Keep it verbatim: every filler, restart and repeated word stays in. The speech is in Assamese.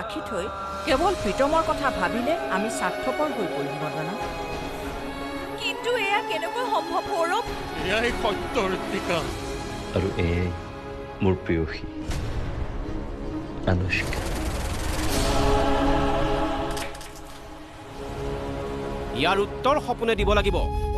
ৰাখি থৈ কেৱল প্ৰীতমৰ কথা ভাবিলে আমি স্বাৰ্থপৰ হৈ পৰিম বন্দনা। কিন্তু এয়া কেনেকৈ সম্ভৱ সৌৰভ? এয়াই সত্য ঋতিকা। আৰু এয়াই মোৰ প্ৰেয়সী অনুষ্কা। ইয়াৰ উত্তৰ সপোনে দিব লাগিব।